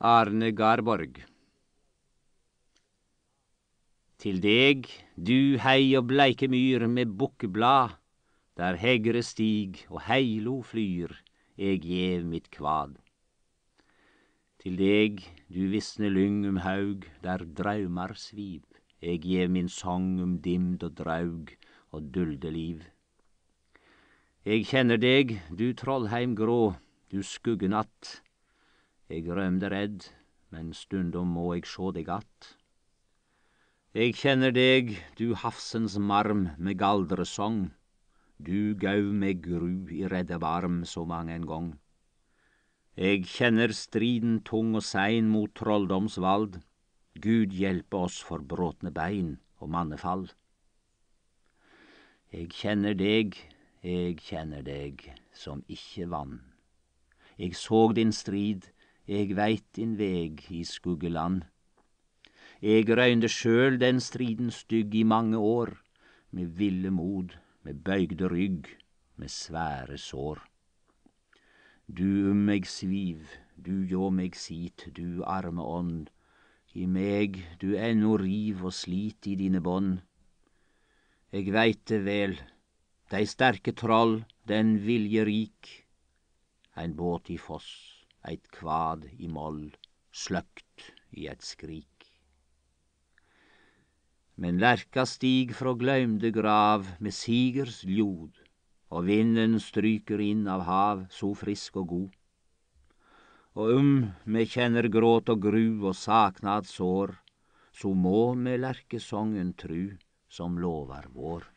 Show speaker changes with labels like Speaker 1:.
Speaker 1: Arne Garborg. Til deg, du hei og bleike myr med bukkeblad, der hegre stig og heilo flyr, eg gjev mitt kvad. Til deg, du visne lyng haug, der draumar sviv, eg gjev min song dimd og draug og duldeliv. Eg kjenner deg, du Trollheim grå, du skuggenatt. Eg rømde redd, men stundom må eg sjå deg att. Eg kjenner deg, du Hafsens marm med galdresong. Du gau meg gru i redde varm så mang en gong. Eg kjenner striden tung og sein mot trolldomsvald. Gud hjelpe oss for bråtne bein og mannefall. Eg kjenner deg som ikkje vann. Eg såg din strid, eg veit din veg i skuggeland. Eg røynde sjøl den striden stygg i mange år, med ville mod, med bøygde rygg, med svære sår. Du meg sviv, du gjå meg sit, du arme ånd, i meg du enno riv og slit i dine bånd. Eg veit det vel, dei sterke troll, den vilje rik, ein båt i foss, eit kvad i moll, sløkt i eit skrik. Men lerka stig frå gløymde grav med sigers ljod, og vinden stryker inn av hav så frisk og god. Og me kjenner gråt og gru og saknad sår, så må me lerkesongen tru som lovar vår.